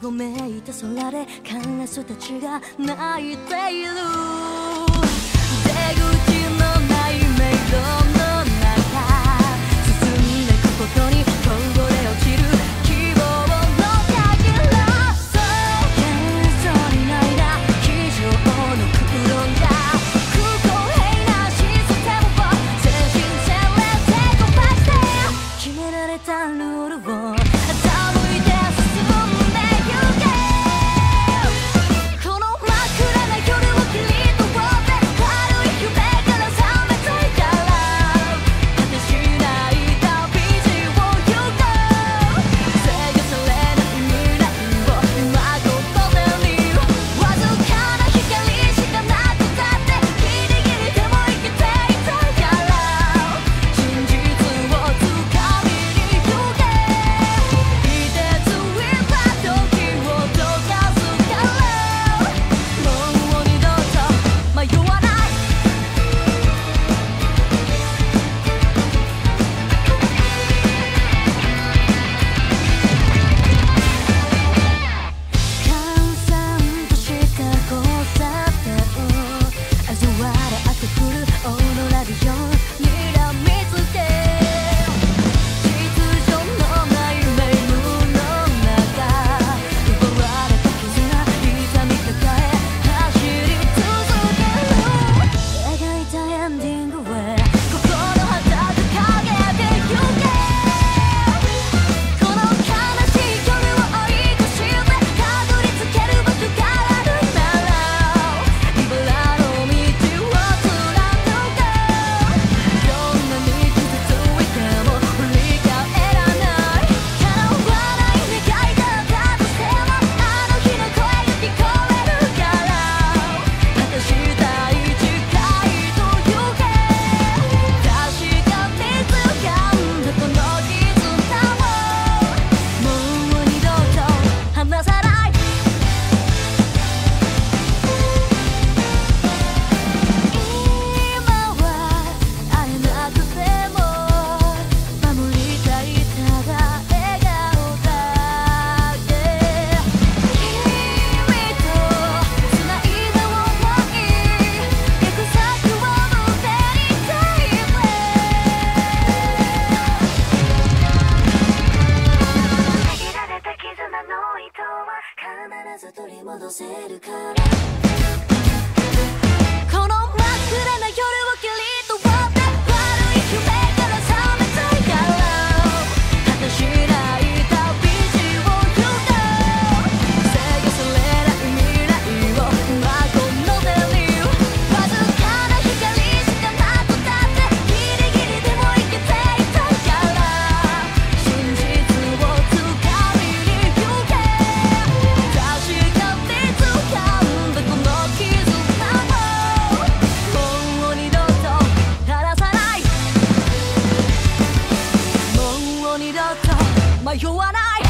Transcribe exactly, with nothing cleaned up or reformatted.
ごめいた空でカラスたちが泣いている。出口のない迷路の中進んでくことにこぼれ落ちる希望のかけら。そう幻想にないな非常の空論が不公平なシステムを精神戦略で突破して決められたルールを欺いて進んでゆけ。この真っ暗な夜を切り取って軽い夢から覚めたいから果てしない旅路を行こう。制御されない未来を今ここで見る。わずかな光しかなくたってギリギリでも生きていたいから真実をつかみに行け。いてついた時を溶かすからもう二度と迷わない。閑散とした交差点味われあってくるオーロラビジョンにらみつけ。秩序のない迷路の中奪われた絆痛み抱え走り続ける。描いたエンディングへ心旗掲げてゆけ。この悲しい夜を追い越してたどり着ける場所があるなら茨の道を貫こう。どんなに傷ついても振り返らない。叶わない願いだったとしてもあの日の声が聞こえるから果てしたい誓いと行け。確かに掴んだこの絆をもう二度と離さない。今は会えなくても守りたいただ笑顔だけ。君と繋いだ想い行く先を持っていたいね。限られた絆の糸は必ず取り戻せるから。この真っ暗な夜を切り取って悪い夢から覚めたいから果てしない旅路を行こう。制御されない未来を今この手にわずかな光しかなくたってギリギリでも生きていたいから真実をつかみに行け。確かに掴んだこの絆をもう二度と離さない。もう二度と迷わない。